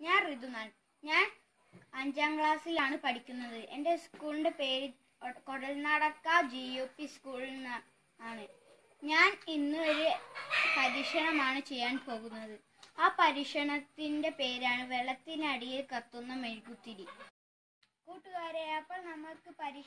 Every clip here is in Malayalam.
ഞാൻ ഋതുനാൻ. ഞാൻ 5ാം ക്ലാസ്സിലാണ് പഠിക്കുന്നത്. എൻ്റെ സ്കൂളിൻ്റെ പേര് കൊടൽനാടക്ക GUP സ്കൂൾ ആണ്. ഞാൻ ഇന്ന് ഒരു പരീക്ഷണമാണ് ചെയ്യാൻ പോകുന്നത്. ആ പരീക്ഷണത്തിൻ്റെ പേരാണ് വെള്ളത്തിനടിയിൽ കത്തുന്ന മെഴുകുതിരി. കൂട്ടുകാരെ, അപ്പോൾ നമുക്ക്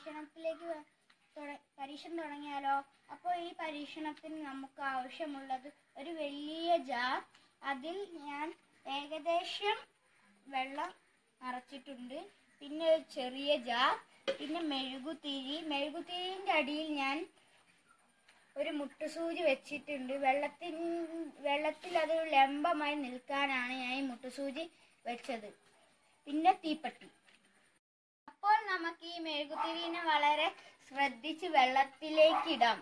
പരീക്ഷണം തുടങ്ങിയാലോ? അപ്പോൾ ഈ പരീക്ഷണത്തിന് നമുക്ക് ആവശ്യമുള്ളത് ഒരു വലിയ ജാർ. അതിൽ ഞാൻ ഏകദേശം വെള്ളം നിറച്ചിട്ടുണ്ട്. പിന്നെ ഒരു ചെറിയ ജാർ, പിന്നെ മെഴുകുതിരിൻ്റെ അടിയിൽ ഞാൻ ഒരു മുട്ടുസൂചി വെച്ചിട്ടുണ്ട്. വെള്ളത്തിൽ അത് ലംബമായി നിൽക്കാനാണ് ഞാൻ ഈ മുട്ടുസൂചി വെച്ചത്. പിന്നെ തീപ്പെട്ടി. അപ്പോൾ നമുക്ക് ഈ മെഴുകുതിരിനെ വളരെ ശ്രദ്ധിച്ച് വെള്ളത്തിലേക്ക് ഇടാം.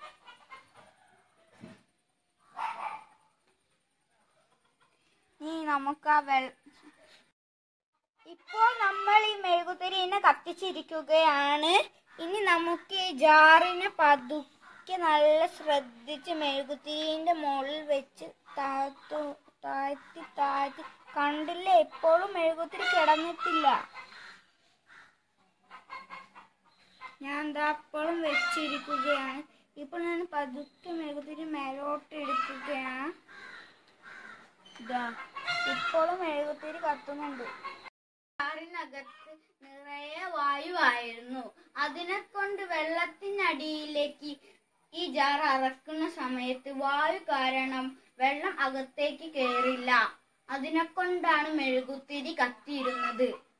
ഇപ്പോൾ നമ്മൾ ഈ മെഴുകുതിരിനെ കത്തിച്ചിരിക്കുകയാണ്. ഇനി നമുക്ക് ഈ ജാറിനെ പതുക്കെ നല്ല ശ്രദ്ധിച്ച് മെഴുകുതിരിന്റെ മുകളിൽ വെച്ച് താഴ്ത്തി കണ്ടില്ലേ, ഇപ്പോഴും മെഴുകുതിരി കിടന്നിട്ടില്ല. ഞാൻ ഇപ്പോഴും വെച്ചിരിക്കുകയാണ്. ഇപ്പോൾ ഞാൻ പതുക്കെ മെഴുകുതിരി മേലോട്ട് എടുക്കുകയാണ്. ഇപ്പോഴും മെഴുകുതിരി കത്തുന്നുണ്ട്. ജാറിനകത്ത് നിറയെ വായുവായിരുന്നു. അതിനെക്കൊണ്ട് വെള്ളത്തിനടിയിലേക്ക് ഈ ജാർ ഇറക്കുന്ന സമയത്ത് വായു കാരണം വെള്ളം അകത്തേക്ക് കയറില്ല. അതിനെക്കൊണ്ടാണ് മെഴുകുതിരി കത്തിയിരുന്നത്.